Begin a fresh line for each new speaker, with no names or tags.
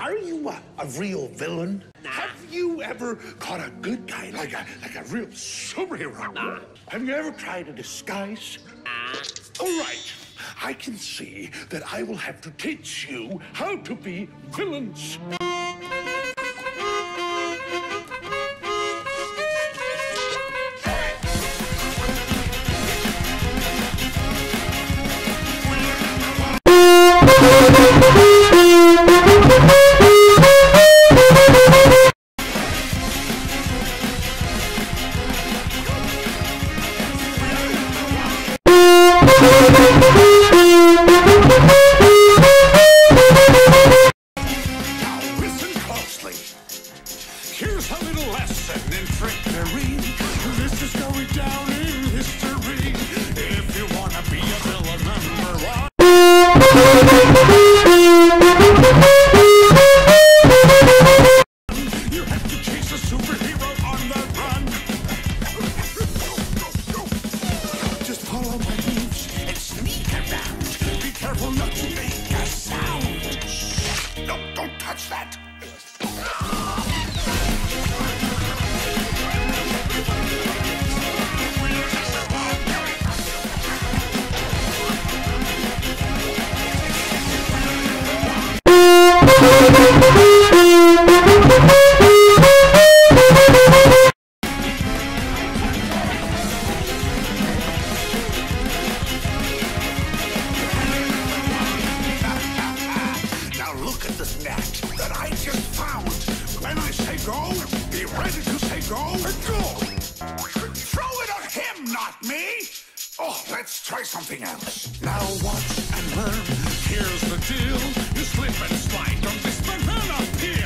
Are you a real villain? Nah. Have you ever caught a good guy, like a real superhero? Nah. Have you ever tried a disguise? Nah. All right. I can see that I will have to teach you how to be villains. Here's a little lesson in trickery. This is going down in history. If you want to be a villain #1, you have to chase a superhero on the run. Just follow my moves and sneak around. Be careful not to make a sound. No, don't touch that. Now look at this net that I just found. When I say go, be ready to say go and go. Throw it at him, not me. Oh, let's try something else. Now watch and learn. Here's the deal. You slip and slide on this banana peel.